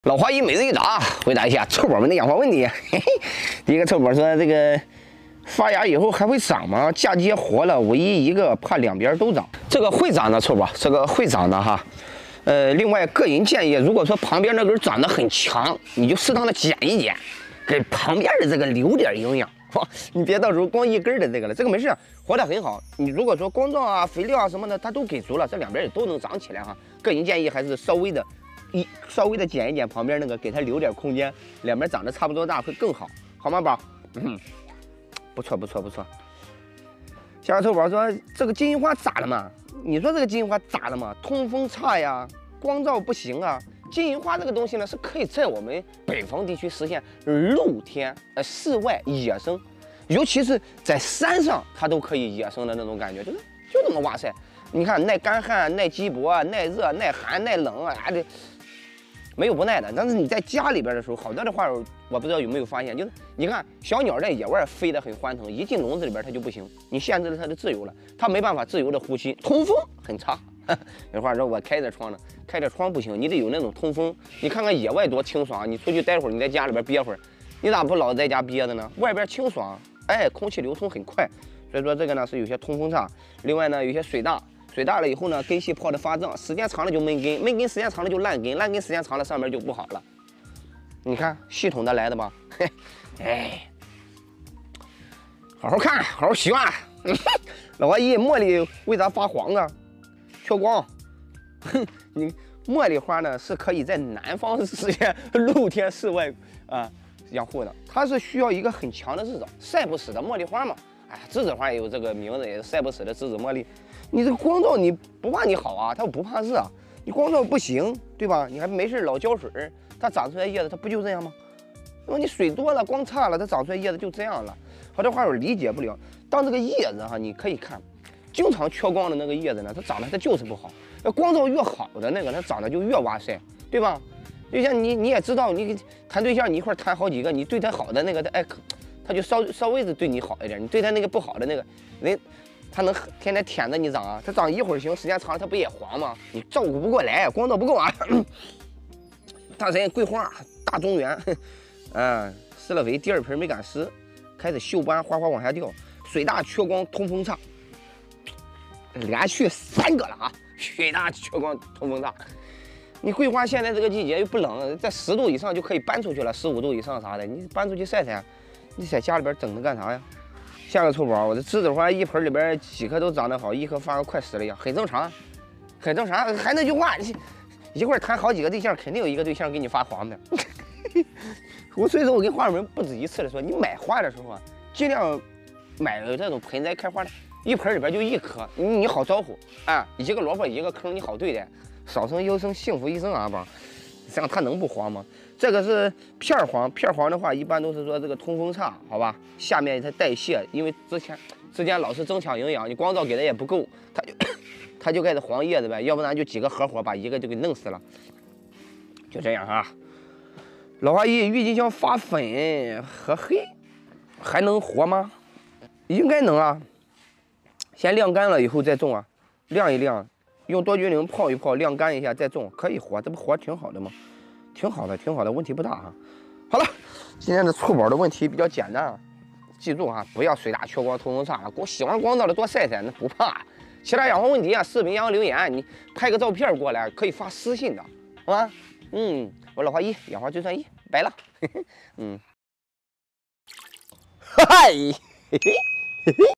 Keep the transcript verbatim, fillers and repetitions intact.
老华姨每日一答，回答一下臭宝们的养花问题。嘿嘿，第一个臭宝说：“这个发芽以后还会长吗？嫁接活了，唯一一个怕两边都长。这个会长的臭宝，这个会长的哈。呃，另外个人建议，如果说旁边那根长得很强，你就适当的剪一剪，给旁边的这个留点营养。你别到时候光一根的这个了，这个没事，活得很好。你如果说光照啊、肥料啊什么的，它都给足了，这两边也都能长起来哈。个人建议还是稍微的。” 一稍微的剪一剪旁边那个，给它留点空间，两边长得差不多大会更好，好吗，宝？嗯，不错不错不错。下个臭宝说这个金银花咋了嘛？你说这个金银花咋了嘛？通风差呀，光照不行啊。金银花这个东西呢，是可以在我们北方地区实现露天呃室外野生，尤其是在山上，它都可以野生的那种感觉，就是就这么哇塞。你看耐干旱、耐积薄、耐热、耐寒、耐冷啊，这。 没有不耐的，但是你在家里边的时候，好多的花友，我不知道有没有发现，就是你看小鸟在野外飞得很欢腾，一进笼子里边它就不行，你限制了它的自由了，它没办法自由的呼吸，通风很差。有话说我开着窗呢，开着窗不行，你得有那种通风。你看看野外多清爽，你出去待会儿，你在家里边憋会儿，你咋不老在家憋着呢？外边清爽，哎，空气流通很快，所以说这个呢是有些通风差。另外呢，有些水大。 水大了以后呢，根系泡的发胀，时间长了就闷根，闷根时间长了就烂根，烂根时间长了上面就不好了。你看系统的来的吧？哎，好好看，好好习惯。老阿姨，茉莉为啥发黄啊？缺光。哼，你茉莉花呢是可以在南方实现露天室外啊养护的，它是需要一个很强的日照，晒不死的茉莉花嘛。哎，栀子花也有这个名字，也是晒不死的栀子茉莉。 你这个光照你不怕你好啊，它又不怕热啊。你光照不行，对吧？你还没事老浇水，它长出来叶子它不就这样吗？那么你水多了，光差了，它长出来叶子就这样了。好多花友理解不了。当这个叶子哈，你可以看，经常缺光的那个叶子呢，它长得它就是不好。那光照越好的那个，它长得就越哇塞，对吧？就像你你也知道，你谈对象你一块谈好几个，你对他好的那个，哎，他就稍稍微的对你好一点，你对他那个不好的那个，人。 它能天天舔着你长啊？它长一会儿行，时间长了它不也黄吗？你照顾不过来，光照不够啊！大神桂花大中原，嗯，施了肥，第二盆没敢施，开始锈斑，花花往下掉，水大缺光，通风差，连续三个了啊！水大缺光，通风差。你桂花现在这个季节又不冷，在十度以上就可以搬出去了，十五度以上啥的，你搬出去晒晒，你在家里边整它干啥呀？ 下个臭宝，我的栀子花一盆里边几颗都长得好，一颗发个快死了呀，很正常，很正常。还那句话，你一会儿谈好几个对象，肯定有一个对象给你发黄的。我所以说我跟花友们不止一次的说，你买花的时候啊，尽量买这种盆栽开花的，一盆里边就一颗，你你好招呼啊，一个萝卜一个坑，你好对待，少生优生，幸福一生啊，宝。 这样它能不黄吗？这个是片黄，片黄的话，一般都是说这个通风差，好吧？下面它代谢，因为之前之间老是争抢营养，你光照给的也不够，它就它就开始黄叶子呗，要不然就几个合伙把一个就给弄死了，就这样哈。老花姨，郁金香发粉和黑还能活吗？应该能啊，先晾干了以后再种啊，晾一晾。 用多菌灵泡一泡，晾干一下再种，可以活，这不活挺好的吗？挺好的，挺好的，问题不大哈。好了，今天的臭宝的问题比较简单，记住哈，不要水大缺光、通风差，光喜欢光照的多晒晒，那不怕。其他养花问题啊，视频下方留言，你拍个照片过来，可以发私信的，好吗？嗯，我老花一养花最专一，拜了。嗯，嗨，嘿嘿嘿嘿。